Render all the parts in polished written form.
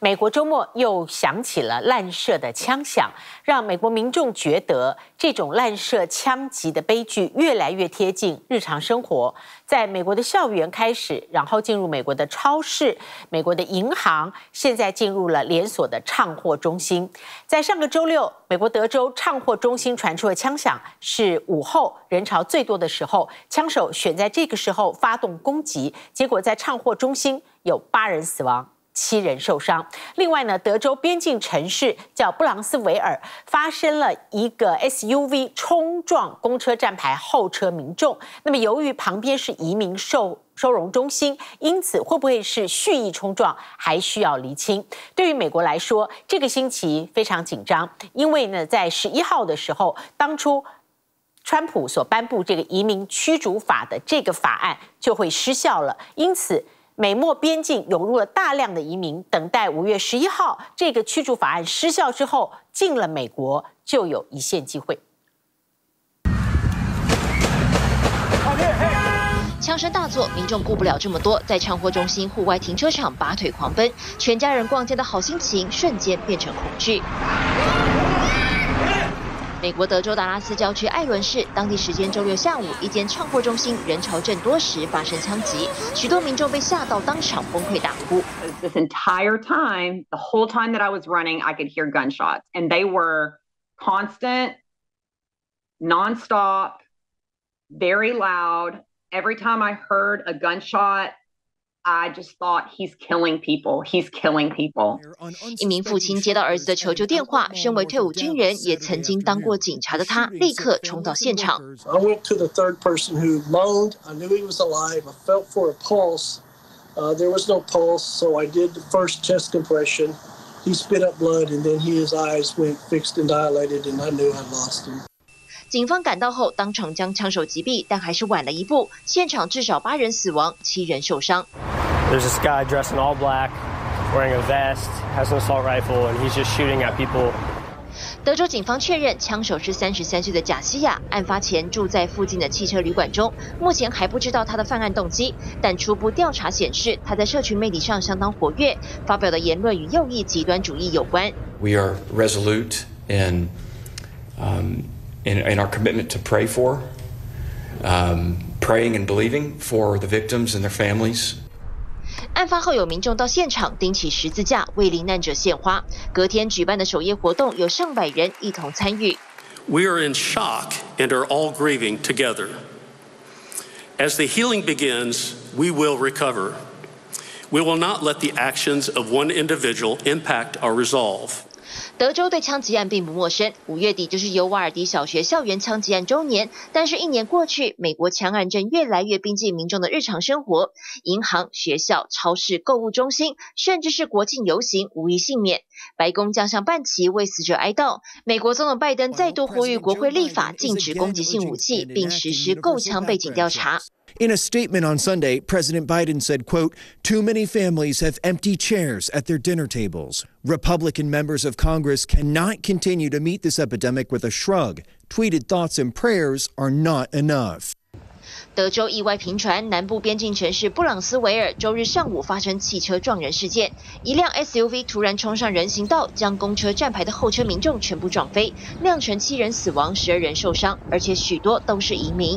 美国周末又响起了滥射的枪响，让美国民众觉得这种滥射枪击的悲剧越来越贴近日常生活。在美国的校园开始，然后进入美国的超市、美国的银行，现在进入了连锁的唱货中心。在上个周六，美国德州唱货中心传出的枪响，是午后人潮最多的时候，枪手选在这个时候发动攻击，结果在唱货中心有8人死亡。7人受伤。另外呢，德州边境城市叫布朗斯维尔发生了一个 SUV 冲撞公车站牌后车民众。那么由于旁边是移民收容中心，因此会不会是蓄意冲撞，还需要厘清。对于美国来说，这个星期非常紧张，因为呢，在11号的时候，当初川普所颁布这个移民驱逐法的这个法案就会失效了，因此美墨边境涌入了大量的移民，等待5月11号这个驱逐法案失效之后，进了美国就有一线机会。 枪声大作，民众顾不了这么多，在唱货中心户外停车场拔腿狂奔，全家人逛街的好心情瞬间变成恐惧。美国德州达拉斯郊区艾伦市，当地时间周六下午，一间唱货中心人潮正多时发生枪击，许多民众被吓到当场崩溃大哭。 This entire time, the whole time that I was running, I could hear gunshots, and they were constant, nonstop, very loud. Every time I heard a gunshot, I just thought he's killing people. He's killing people. 一名父亲接到儿子的求救电话，身为退伍军人，也曾经当过警察的他，立刻冲到现场。 I went to the third person who moaned. I knew he was alive. I felt for a pulse. There was no pulse, so I did the first chest compression. He spit up blood, and then his eyes went fixed and dilated, and I knew I'd lost him. 警方赶到后，当场将枪手击毙，但还是晚了一步。现场至少8人死亡，7人受伤。 There's this guy dressed in all black, wearing a vest, has an assault rifle, and he's just shooting at people. 德州警方确认，枪手是33岁的贾西亚，案发前住在附近的汽车旅馆中。目前还不知道他的犯案动机，但初步调查显示，他在社群媒体上相当活跃，发表的言论与右翼极端主义有关。 We are resolute in our commitment to pray for, praying and believing for the victims and their families. 案发后，有民众到现场钉起十字架，为罹难者献花。隔天举办的守夜活动，有上百人一同参与。 We are in shock and are all grieving together. As the healing begins, we will recover. We will not let the actions of one individual impact our resolve. 德州对枪击案并不陌生，5月底就是尤瓦尔迪小学校园枪击案周年。但是1年过去，美国枪案正越来越逼近民众的日常生活，银行、学校、超市、购物中心，甚至是国庆游行，无一幸免。白宫将向半旗为死者哀悼。美国总统拜登再度呼吁国会立法禁止攻击性武器，并实施购枪背景调查。 In a statement on Sunday, President Biden said, quote, "Too many families have empty chairs at their dinner tables. Republican members of Congress cannot continue to meet this epidemic with a shrug. Tweeted thoughts and prayers are not enough." 德州意外频传，南部边境城市布朗斯维尔周日上午发生汽车撞人事件，一辆 SUV 突然冲上人行道，将公车站牌的后车民众全部撞飞，酿成7人死亡，12人受伤，而且许多都是移民。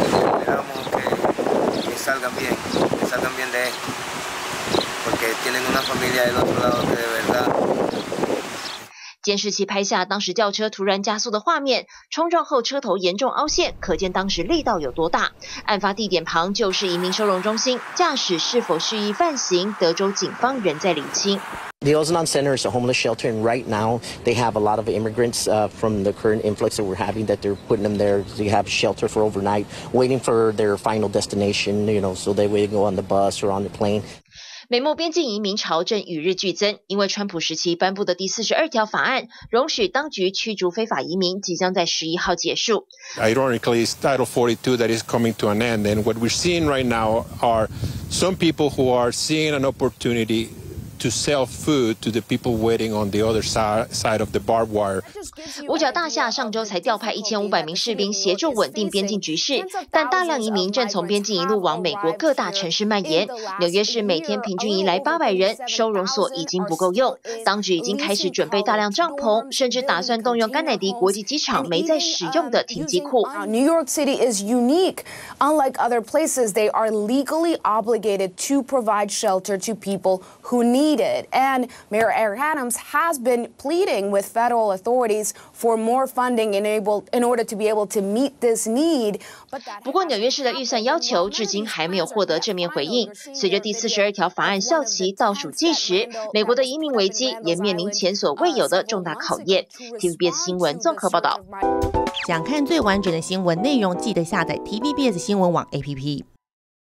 监视器拍下当时轿车突然加速的画面，冲撞后车头严重凹陷，可见当时力道有多大。案发地点旁就是移民收容中心，驾驶是否蓄意犯行，德州警方仍在厘清。 The Ozan Center is a homeless shelter, and right now they have a lot of immigrants from the current influx that we're having, that they're putting them there. They have shelter for overnight, waiting for their final destination, so they will go on the bus or on the plane. 美墨边境移民潮正与日俱增，因为川普时期颁布的第42条法案，容许当局驱逐非法移民，即将在11号结束。 Ironically, it's Title 42 that is coming to an end, and what we're seeing right now are some people who are seeing an opportunity to sell food to the people waiting on the other side of the barbed wire. 五角大厦上周才调派1500名士兵协助稳定边境局势，但大量移民正从边境一路往美国各大城市蔓延。纽约市每天平均移来800人，收容所已经不够用，当局已经开始准备大量帐篷，甚至打算动用甘乃迪国际机场没在使用的停机库。 New York City is unique. Unlike other places, they are legally obligated to provide shelter to people who need it. And Mayor Eric Adams has been pleading with federal authorities for more funding in order to be able to meet this need. 不过，纽约市的预算要求至今还没有获得正面回应。随着第42条法案效期倒数计时，美国的移民危机也面临前所未有的重大考验。TVBS 新闻综合报道。 想看最完整的新闻内容，记得下载 TVBS 新闻网 APP。